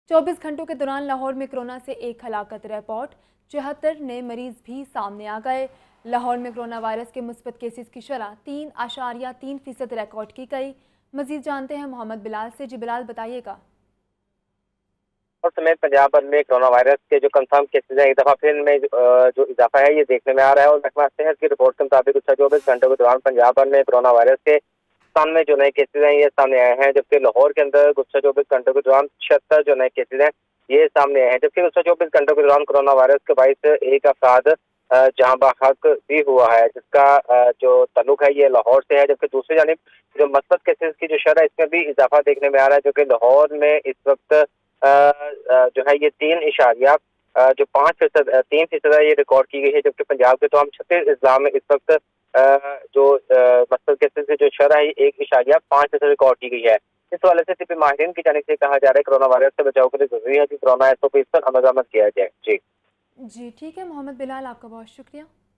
24 घंटों के दौरान लाहौर में कोरोना से एक हलाकत रिपोर्ट, 74 नए मरीज भी सामने आ गए। लाहौर में कोरोना वायरस के मुस्बत केसेस की शरह 3.3% रिकॉर्ड की गई। मजीद जानते हैं मोहम्मद बिलाल से। जी बिलाल, बताइएगा। और समेत पंजाब भर में कोरोना वायरस के जो कंफर्म केसेज हैं, एक दफा फिर में जो इजाफा है ये देखने में आ रहा है। और महकमा सेहत की रिपोर्ट के मुताबिक 24 घंटों के दौरान पंजाब भर में कोरोना वायरस के 97 जो नए केसेज हैं ये सामने आए हैं, जबकि लाहौर के अंदर 24 घंटों के दौरान 76 जो नए केसेज हैं ये सामने आए हैं। जबकि 24 घंटों के दौरान कोरोना वायरस के बाईस एक अफराद जहां बहक भी हुआ है, जिसका जो ताल्लुक है ये लाहौर से है। जबकि दूसरी जानिब जो मस्बत केसेज की जो शरह इसमें भी इजाफा देखने में आ रहा है, जो कि लाहौर में इस वक्त जो है ये 3 इशारिया जो 5% 3% है ये रिकॉर्ड की गई है। जबकि पंजाब के तमाम 36 अजला में इस वक्त जो मस्बत केसेज की जो शरह है 1.5% रिकॉर्ड की गई है। इस हवाले से तिब्बी माहिरीन की जानिब से कहा जा रहा है कोरोना वायरस से बचाव के लिए जरूरी है कि कोरोना SOP पर अमल दरामद किया जाए। जी जी ठीक है मोहम्मद बिलाल, आपका बहुत शुक्रिया।